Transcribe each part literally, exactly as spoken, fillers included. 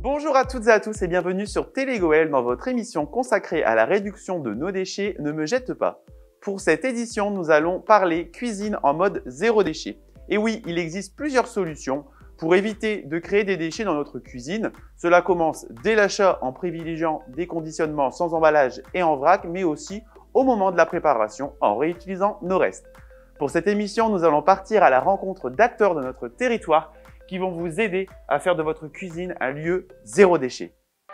Bonjour à toutes et à tous et bienvenue sur Télégoël dans votre émission consacrée à la réduction de nos déchets Ne me jette pas. Pour cette édition, nous allons parler cuisine en mode zéro déchet. Et oui, il existe plusieurs solutions pour éviter de créer des déchets dans notre cuisine. Cela commence dès l'achat en privilégiant des conditionnements sans emballage et en vrac, mais aussi au moment de la préparation en réutilisant nos restes. Pour cette émission, nous allons partir à la rencontre d'acteurs de notre territoire qui vont vous aider à faire de votre cuisine un lieu zéro déchet.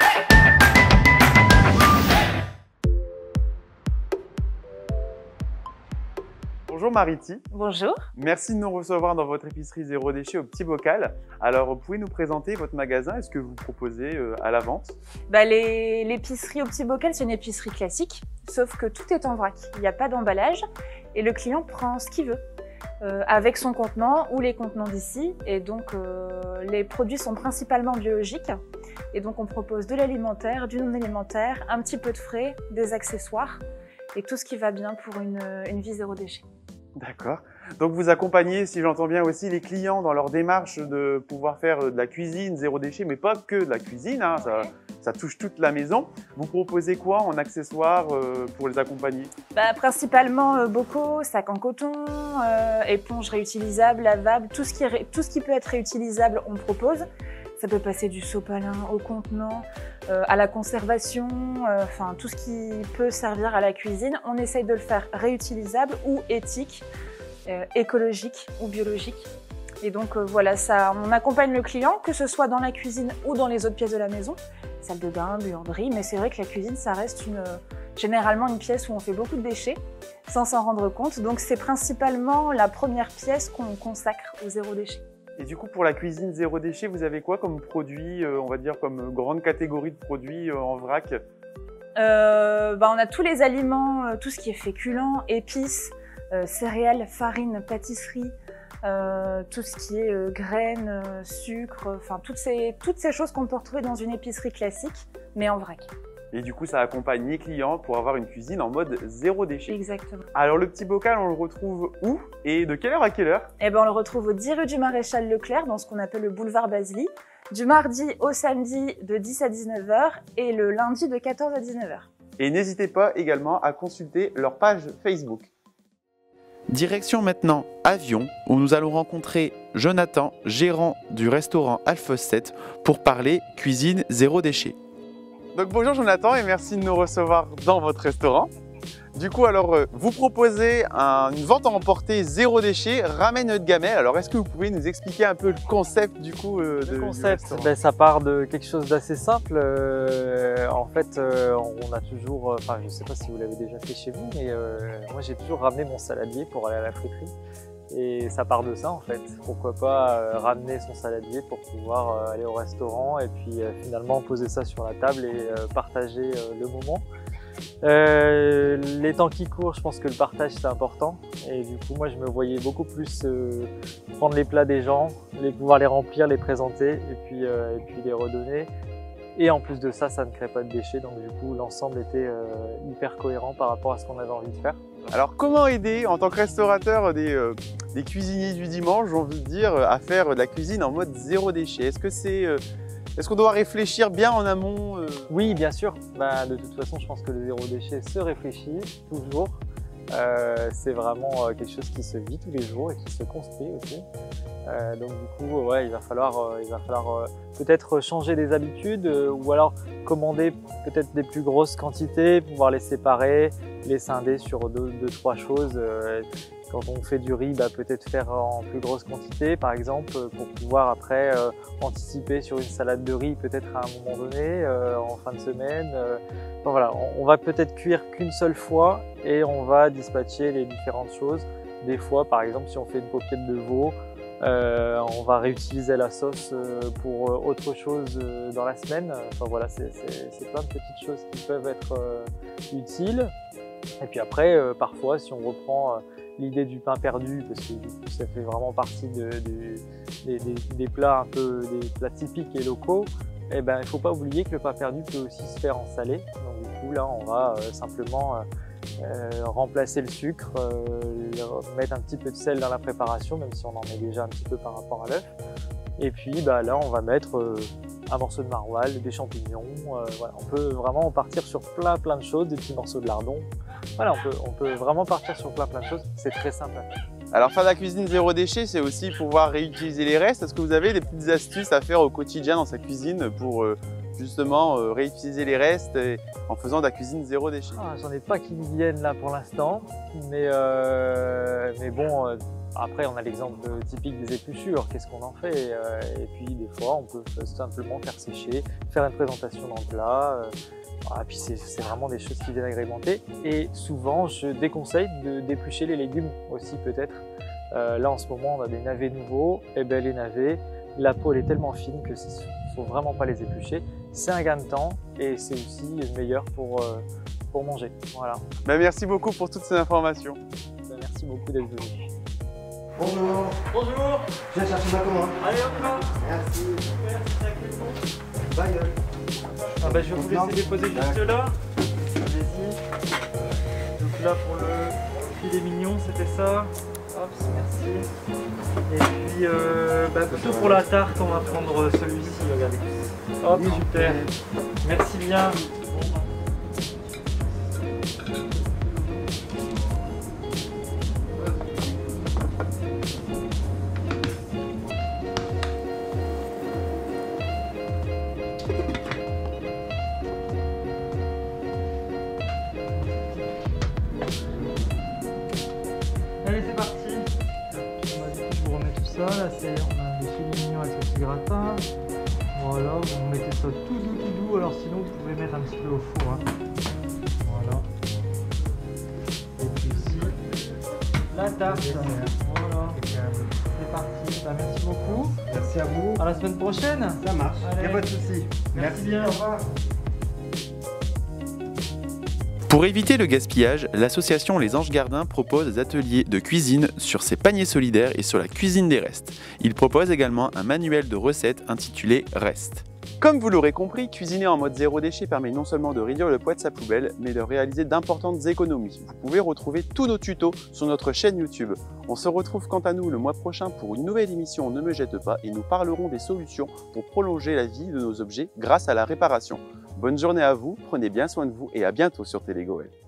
Bonjour Mariti. Bonjour. Merci de nous recevoir dans votre épicerie zéro déchet au Petit Bocal. Alors, vous pouvez nous présenter votre magasin et ce que vous proposez euh, à la vente? Bah, L'épicerie au Petit Bocal, c'est une épicerie classique, sauf que tout est en vrac. Il n'y a pas d'emballage et le client prend ce qu'il veut. Euh, avec son contenant ou les contenants d'ici, et donc euh, les produits sont principalement biologiques, et donc on propose de l'alimentaire, du non alimentaire, un petit peu de frais, des accessoires et tout ce qui va bien pour une, une vie zéro déchet. D'accord. Donc vous accompagnez, si j'entends bien aussi, les clients dans leur démarche de pouvoir faire de la cuisine zéro déchet, mais pas que de la cuisine, hein, ça, ça touche toute la maison. Vous proposez quoi en accessoires euh, pour les accompagner? Bah, principalement euh, bocaux, sacs en coton, euh, éponges réutilisables, lavables, tout ce, qui est, tout ce qui peut être réutilisable, on propose. Ça peut passer du sopalin au contenant, euh, à la conservation, euh, enfin tout ce qui peut servir à la cuisine. On essaye de le faire réutilisable ou éthique, euh, écologique ou biologique. Et donc euh, voilà, ça, on accompagne le client, que ce soit dans la cuisine ou dans les autres pièces de la maison, salle de bain, buanderie, mais c'est vrai que la cuisine, ça reste une, généralement une pièce où on fait beaucoup de déchets, sans s'en rendre compte. Donc c'est principalement la première pièce qu'on consacre au zéro déchet. Et du coup, pour la cuisine zéro déchet, vous avez quoi comme produit, euh, on va dire comme grande catégorie de produits euh, en vrac? euh, bah, On a tous les aliments, euh, tout ce qui est féculent, épices, euh, céréales, farine, pâtisserie, euh, tout ce qui est euh, graines, euh, sucre, enfin toutes ces, toutes ces choses qu'on peut retrouver dans une épicerie classique, mais en vrac. Et du coup, ça accompagne les clients pour avoir une cuisine en mode zéro déchet. Exactement. Alors, le Petit Bocal, on le retrouve où et de quelle heure à quelle heure? Eh ben, on le retrouve au dix rue du Maréchal Leclerc, dans ce qu'on appelle le boulevard Basely, du mardi au samedi de dix à dix-neuf heures et le lundi de quatorze à dix-neuf heures. Et n'hésitez pas également à consulter leur page Facebook. Direction maintenant Avion, où nous allons rencontrer Jonathan, gérant du restaurant Alpha sept, pour parler cuisine zéro déchet. Donc bonjour Jonathan et merci de nous recevoir dans votre restaurant. Du coup, alors, euh, vous proposez un, une vente à emporter zéro déchet, ramène haut de gamelle. Alors, est-ce que vous pouvez nous expliquer un peu le concept du coup euh, de, Le concept, du ben, ça part de quelque chose d'assez simple. Euh, en fait, euh, on a toujours, enfin, je ne sais pas si vous l'avez déjà fait chez vous, mais euh, moi j'ai toujours ramené mon saladier pour aller à la friterie. Et ça part de ça en fait. Pourquoi pas euh, ramener son saladier pour pouvoir euh, aller au restaurant et puis euh, finalement poser ça sur la table et euh, partager euh, le moment. Euh, les temps qui courent, je pense que le partage c'est important et du coup moi je me voyais beaucoup plus euh, prendre les plats des gens, les pouvoir les remplir, les présenter et puis, euh, et puis les redonner. Et en plus de ça, ça ne crée pas de déchets, donc du coup l'ensemble était euh, hyper cohérent par rapport à ce qu'on avait envie de faire. Alors comment aider en tant que restaurateur des, euh, des cuisiniers du dimanche, j'ai envie de dire, à faire de la cuisine en mode zéro déchet? Est-ce que c'est, euh, est-ce qu'on doit réfléchir bien en amont euh... Oui, bien sûr. Bah, de toute façon, je pense que le zéro déchet se réfléchit toujours. Euh, c'est vraiment quelque chose qui se vit tous les jours et qui se construit aussi. Euh, donc du coup, ouais, il va falloir, euh, il va falloir euh, peut-être changer des habitudes euh, ou alors commander peut-être des plus grosses quantités, pouvoir les séparer, les scinder sur deux, deux trois choses. Euh, quand on fait du riz, bah, peut-être faire en plus grosse quantité, par exemple, pour pouvoir après euh, anticiper sur une salade de riz peut-être à un moment donné, euh, en fin de semaine. Euh, donc voilà, on, on va peut-être cuire qu'une seule fois et on va dispatcher les différentes choses. Des fois, par exemple, si on fait une paupiette de veau, Euh, on va réutiliser la sauce euh, pour euh, autre chose euh, dans la semaine. Enfin voilà, c'est plein de petites choses qui peuvent être euh, utiles. Et puis après, euh, parfois, si on reprend euh, l'idée du pain perdu, parce que du coup, ça fait vraiment partie de, de, des, des, des plats un peu des plats typiques et locaux, eh ben, il ne faut pas oublier que le pain perdu peut aussi se faire en salé. Donc du coup, là, on va euh, simplement euh, Euh, remplacer le sucre, euh, mettre un petit peu de sel dans la préparation, même si on en met déjà un petit peu par rapport à l'œuf. Et puis bah, là, on va mettre euh, un morceau de maroilles, des champignons. Euh, voilà. On peut vraiment partir sur plein plein de choses, des petits morceaux de lardon. Voilà, on peut, on peut vraiment partir sur plein plein de choses. C'est très simple à faire. Alors faire de la cuisine zéro déchet, c'est aussi pouvoir réutiliser les restes. Est-ce que vous avez des petites astuces à faire au quotidien dans sa cuisine pour euh, justement euh, réutiliser les restes et, en faisant de la cuisine zéro déchet? Ah, j'en ai pas qui me viennent là pour l'instant, mais, euh, mais bon, euh, après on a l'exemple typique des épluchures, qu'est-ce qu'on en fait euh, et puis des fois on peut simplement faire sécher, faire une présentation dans le plat. Euh, Voilà, puis c'est vraiment des choses qui viennent agrémenter. Et souvent, je déconseille de d'éplucher les légumes aussi peut-être. Euh, là, en ce moment, on a des navets nouveaux. Et ben les navets, la peau elle est tellement fine que ne faut vraiment pas les éplucher. C'est un gain de temps et c'est aussi meilleur pour, euh, pour manger. Voilà. Ben, merci beaucoup pour toutes ces informations. Ben, merci beaucoup d'être venu. Bonjour. Bonjour. Je viens chercher ma commande. Allez hop là. Merci. Super, Bye. Ah bah, je vais vous laisser déposer juste là. Allez-y. Donc là pour le filet mignon, c'était ça. Hop, merci. Et puis euh, bah, plutôt pour la tarte, on va prendre celui-ci, regardez. Hop, super. Merci bien. Allez, c'est parti. On va, du coup, je vous remets tout ça. Là, c'est on a des filets mignons avec ce petit gratin. Voilà, vous mettez ça tout doux, tout doux. Alors sinon, vous pouvez mettre un petit peu au four. Hein. Voilà. Et puis ici, la tarte. Voilà. C'est parti. Bah, merci beaucoup. Merci à vous. À la semaine prochaine. Ça marche. Il n'y a Allez. pas de souci. Merci bien. Au revoir. Pour éviter le gaspillage, l'association Les Anges Gardins propose des ateliers de cuisine sur ses paniers solidaires et sur la cuisine des restes. Il propose également un manuel de recettes intitulé Restes. Comme vous l'aurez compris, cuisiner en mode zéro déchet permet non seulement de réduire le poids de sa poubelle, mais de réaliser d'importantes économies. Vous pouvez retrouver tous nos tutos sur notre chaîne YouTube. On se retrouve quant à nous le mois prochain pour une nouvelle émission Ne me jette pas et nous parlerons des solutions pour prolonger la vie de nos objets grâce à la réparation. Bonne journée à vous, prenez bien soin de vous et à bientôt sur Télégoël.